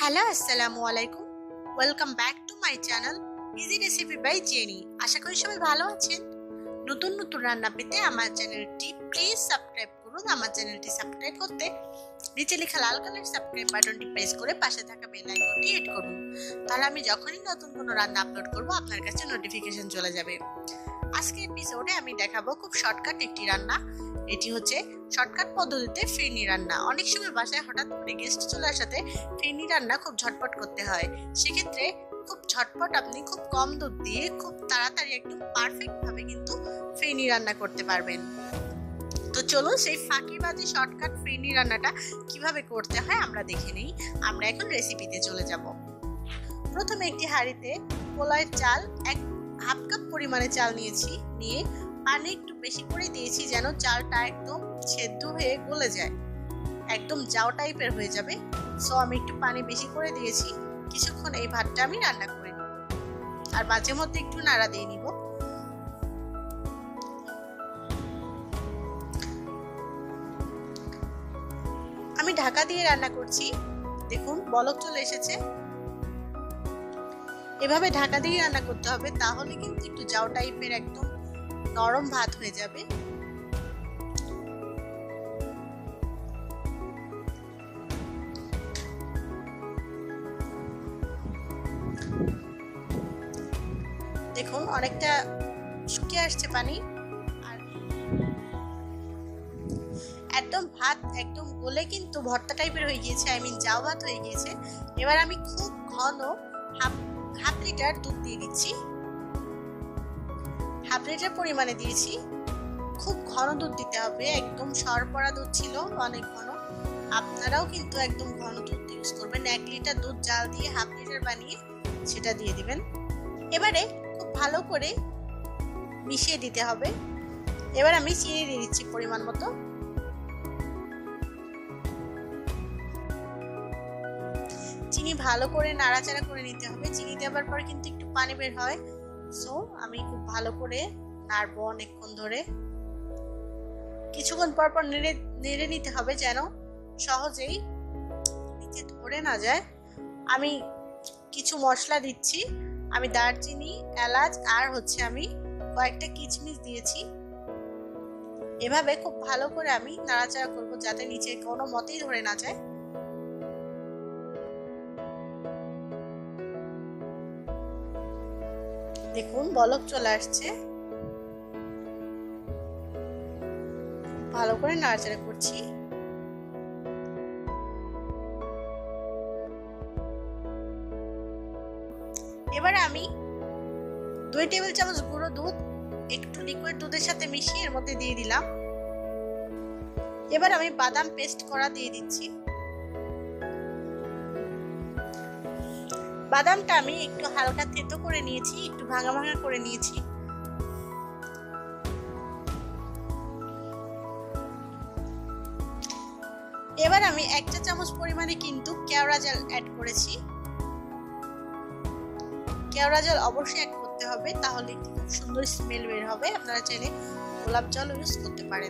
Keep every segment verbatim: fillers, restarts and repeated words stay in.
Hello আসসালামু আলাইকুম, welcome back to my channel easy recipe by Jenny. আশা করি সবাই ভালো আছেন। নতুন নতুন রান্না পেতে আমার চ্যানেলটি প্লিজ সাবস্ক্রাইব করুন। আমার চ্যানেলটি সাবস্ক্রাইব করতে নিচে লেখা লাল কালার সাবস্ক্রাইব বাটনটি প্রেস করে পাশে থাকা বেল আইকনটি হিট করুন। তাহলে আমি যখনই নতুন কোনো রান্না আপলোড করব আপনার কাছে নোটিফিকেশন চলে যাবে। আজকের এপিসোডে আমি দেখাবো খুব শর্টকাট একটি রান্না। এটি হচ্ছে শর্টকাট পদ্ধতিতে ফিরনি রান্না। অনেক সময় বাসায় হঠাৎ করে গেস্ট চলে আসাতে ফিরনি রান্না খুব ঝটপট করতে হয়। সেক্ষেত্রে খুব ঝটপট আপনি খুব কম দুধ দিয়ে খুব তাড়াতাড়ি একদম পারফেক্ট ভাবে কিন্তু ফিরনি রান্না করতে পারবেন। তো চলুন সেই ফাঁকিবাজি শর্টকাট ফিরনি রান্নাটা কিভাবে করতে হয় আমরা দেখে নিই। আমরা এখন রেসিপিতে চলে যাব। প্রথমে একটি হাঁড়িতে পোলাওয়ের চাল এক হাফ কাপ পরিমাণে চাল নিয়েছি, নিয়ে পানি একটু বেশি করে দিয়েছি যেন চালটা একদম সেদ্ধ হয়ে গলে যায়, একদম জাউ টাইপের হয়ে যাবে। সো আমি একটু পানি বেশি করে দিয়েছি। কিছুক্ষণ এই ভাতটা আমি রান্না করে নিব, আর মাঝে মধ্যে একটু নাড়া দিয়ে নিব। আমি ঢাকা দিয়ে রান্না করছি, দেখুন বলক চলে এসেছে। এভাবে ঢাকা দিয়ে রান্না করতে হবে, তাহলে কিন্তু একটু জাউ টাইপের একদম নরম ভাত হয়ে যাবে। দেখুন অনেকটা শুকিয়ে আসছে পানি, আর একদম ভাত একদম গলে কিন্তু ভর্তা টাইপের হয়ে গিয়েছে, আই মিন জাউ ভাত হয়ে গিয়েছে। এবার আমি খুব ঘন হাফ হাফ লিটার দুধ দিয়ে দিচ্ছি। হাফ লিটার পরিমাণে দিয়েছি। খুব ঘন দুধ দিতে হবে, একদম সরপড়া দুধ ছিল অনেক ঘন। আপনারাও কিন্তু একদম ঘন দুধ ইউজ করবেন। এক লিটার দুধ জাল দিয়ে হাফ লিটার বানিয়ে সেটা দিয়ে দিবেন। এবারে খুব ভালো করে মিশিয়ে দিতে হবে। এবার আমি চিনি দিয়ে দিচ্ছি পরিমাণ মতো। চিনি ভালো করে নাড়াচাড়া করে নিতে হবে। চিনি দেওয়ার পর কিন্তু একটু পানি বের হয়, সো আমি খুব ভালো করে নাড়বো অনেকক্ষণ ধরে। কিছুক্ষণ পর পর নেড়ে নেড়ে নিতে হবে যেন সহজেই নিচে ধরে না যায়। আমি কিছু মশলা দিচ্ছি। আমি দারচিনি, এলাচ আর হচ্ছে আমি কয়েকটা কিশমিশ দিয়েছি। এভাবে খুব ভালো করে আমি নাড়াচাড়া করব যাতে নিচে কোনো মতেই ধরে না যায়। দেখুন বলক চলে আসছে। ভালো করে নাড়াচাড়া করছি। এবার আমি দুই টেবিল চামচ গুঁড়ো দুধ একটু লিকুইড দুধের সাথে মিশিয়ে এর মধ্যে দিয়ে দিলাম। এবার আমি বাদাম পেস্ট করা দিয়ে দিচ্ছি। বাদামটা আমি একটু হালকা থেতো করে নিয়েছি, একটু ভাঙা ভাঙা করে নিয়েছি। এবার আমি এক চা চামচ পরিমাণে কিন্তু কেওড়া জল অ্যাড করেছি। কেওড়া জল অবশ্যই অ্যাড করতে হবে, তাহলে খুব সুন্দর স্মেল বের হবে। আপনারা চাইলে গোলাপ জল ইউজ করতে পারেন।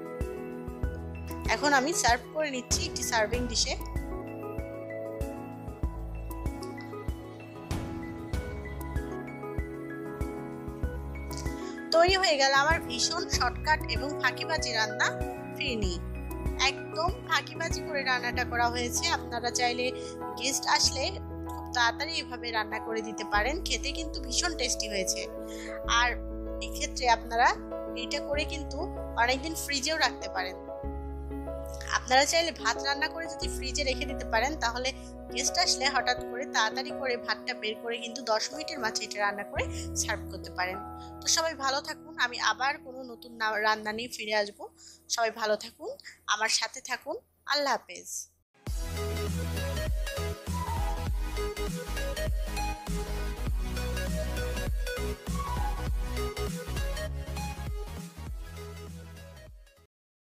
এখন আমি সার্ভ করে নিচ্ছি একটি সার্ভিং ডিশে। তৈরি হয়ে গেল আমার ভীষণ শর্টকাট এবং ফাঁকিবাজি রান্না ফিরনি। একদম ফাঁকিবাজি করে রান্নাটা করা হয়েছে। আপনারা চাইলে গেস্ট আসলে খুব তাড়াতাড়ি এভাবে রান্না করে দিতে পারেন। খেতে কিন্তু ভীষণ টেস্টি হয়েছে। আর এক্ষেত্রে আপনারা এটা করে কিন্তু অনেকদিন ফ্রিজেও রাখতে পারেন। আপনারা চাইলে ভাত রান্না করে যদি ফ্রিজে রেখে দিতে পারেন, তাহলে গেস্ট আসলে হঠাৎ করে তাড়াতাড়ি করে ভাতটা বের করে কিন্তু দশ মিনিটের মাঝে এটা রান্না করে সার্ভ করতে পারেন। তো সবাই ভালো থাকুন। আমি আবার কোনো নতুন রান্না নিয়ে ফিরে আসবো। সবাই ভালো থাকুন, আমার সাথে থাকুন। আল্লাহ হাফেজ।